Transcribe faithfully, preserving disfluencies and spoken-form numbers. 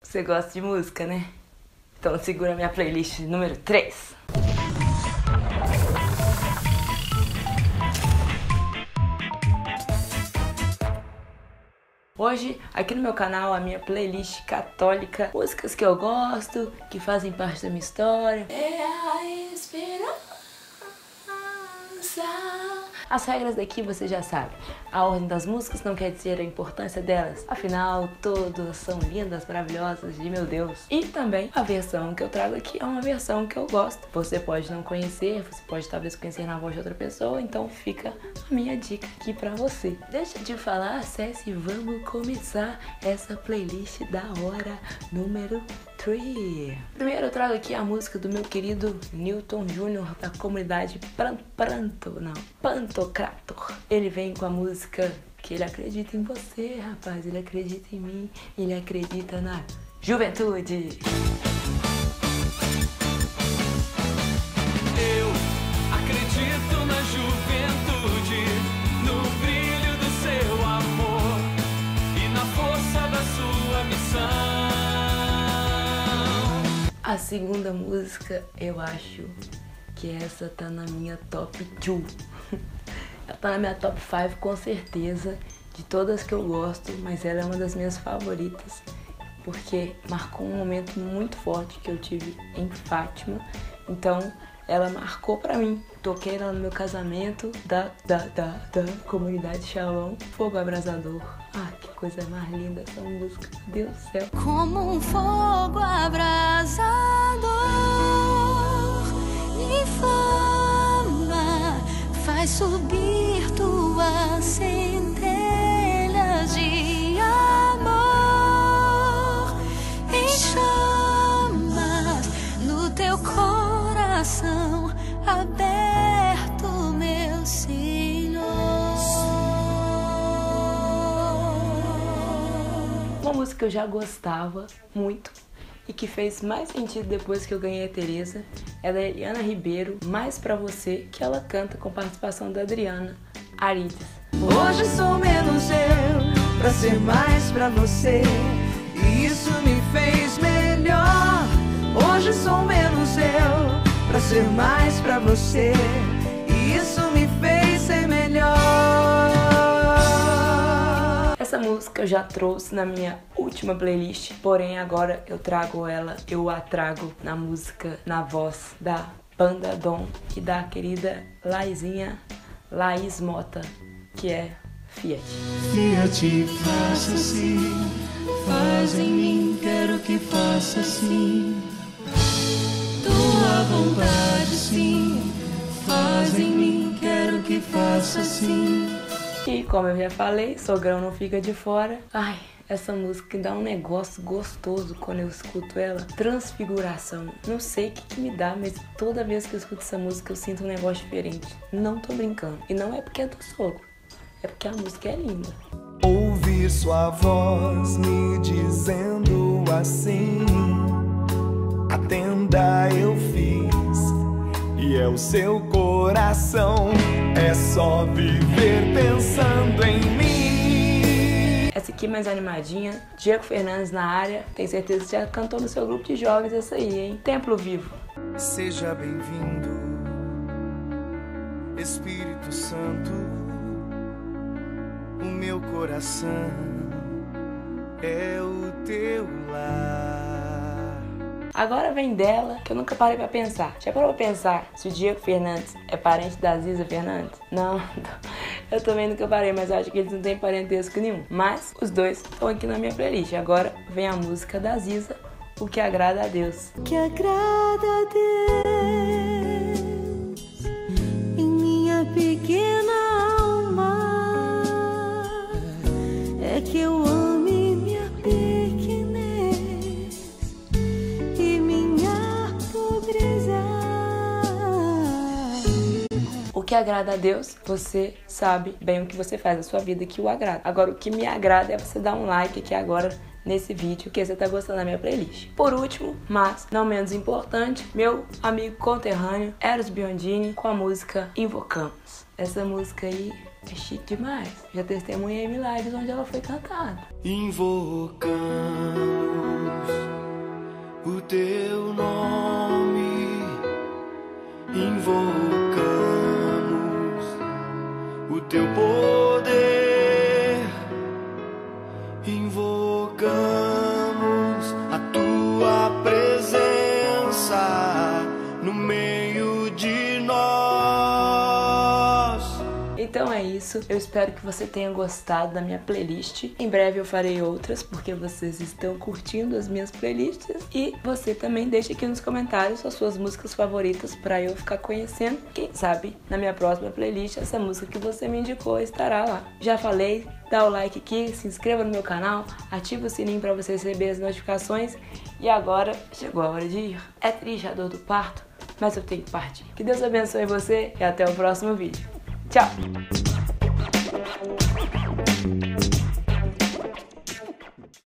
Você gosta de música, né? Então segura minha playlist número três. Hoje, aqui no meu canal, a minha playlist católica, músicas que eu gosto, que fazem parte da minha história. É a esperança. As regras daqui você já sabe. A ordem das músicas não quer dizer a importância delas. Afinal, todas são lindas, maravilhosas, de meu Deus. E também a versão que eu trago aqui é uma versão que eu gosto. Você pode não conhecer, você pode talvez conhecer na voz de outra pessoa, então fica a minha dica aqui pra você. Deixa de falar, acesse e vamos começar essa playlist da hora número três. Primeiro eu trago aqui a música do meu querido Newton Júnior da comunidade Pran Pranto, não, Pantocrator. Ele vem com a música que ele acredita em você, rapaz, ele acredita em mim, ele acredita na juventude. Eu acredito na juventude, no brilho do seu amor e na força da sua missão. A segunda música, eu acho que essa tá na minha top dois. Ela tá na minha top cinco com certeza, de todas que eu gosto, mas ela é uma das minhas favoritas, porque marcou um momento muito forte que eu tive em Fátima, então ela marcou pra mim. Toquei ela no meu casamento da, da, da, da comunidade Shalom, Fogo Abrasador. Ah, que coisa mais linda essa música, meu Deus do céu. Como um fogo abrasador, inflama, faz subir tuas centelhas de amor, em chamas no teu coração aberto, meu Senhor. Uma música que eu já gostava muito e que fez mais sentido depois que eu ganhei a Teresa é da Eliana Ribeiro, Mais Pra Você, que ela canta com participação da Adriana Arides. Hoje sou menos eu, pra ser mais pra você, e isso me fez melhor. Hoje sou menos eu, pra ser mais pra você, e isso me fez ser melhor. Essa música eu já trouxe na minha última playlist, porém agora eu trago ela, eu a trago na música, na voz da Banda Dom e da querida Laizinha, Laís Mota, que é Fiat. Fiat, faça assim, faz em mim, quero que faça assim. Tua vontade sim, faz em mim, quero que faça assim. E como eu já falei, Sogrão Não Fica de Fora. Ai, essa música dá um negócio gostoso quando eu escuto ela. Transfiguração. Não sei o que, que me dá, mas toda vez que eu escuto essa música eu sinto um negócio diferente. Não tô brincando. E não é porque é do sogro, é porque a música é linda. Ouvir sua voz me dizendo assim: a tenda eu fiz e é o seu coração, é só viver pensando em mim. Essa aqui mais animadinha, Diego Fernandes na área, tenho certeza que já cantou no seu grupo de jovens essa aí, hein? Templo Vivo. Seja bem-vindo, Espírito Santo, o meu coração é o teu lar. Agora vem dela, que eu nunca parei pra pensar. Já parou pra pensar se o Diego Fernandes é parente da Ziza Fernandes? Não, eu também nunca parei, mas eu acho que eles não têm parentesco nenhum. Mas os dois estão aqui na minha playlist. Agora vem a música da Ziza, O Que Agrada a Deus. Que agrada a Deus em minha pequena alma é que eu ame minha pequenez e minha pobreza. O que agrada a Deus, você sabe bem o que você faz na sua vida que o agrada. Agora, o que me agrada é você dar um like aqui agora nesse vídeo, que você tá gostando da minha playlist. Por último, mas não menos importante, meu amigo conterrâneo Eros Biondini com a música Invocamos. Essa música aí é chique demais. Já testemunhei em lives onde ela foi cantada. Invocamos isso. Eu espero que você tenha gostado da minha playlist. Em breve eu farei outras, porque vocês estão curtindo as minhas playlists. E você também deixa aqui nos comentários as suas músicas favoritas para eu ficar conhecendo. Quem sabe na minha próxima playlist essa música que você me indicou estará lá. Já falei, dá o like aqui, se inscreva no meu canal, ativa o sininho para você receber as notificações. E agora chegou a hora de ir. É triste a dor do parto, mas eu tenho que partir. Que Deus abençoe você e até o próximo vídeo. Tchau!